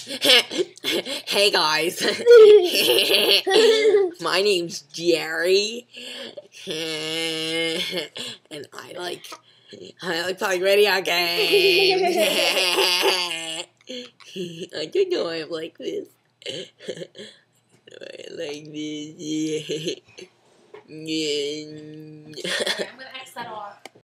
Hey guys, my name's Jerry, and I like playing video games. I don't know why I'm like this. I like this. Alright, I'm gonna X that off.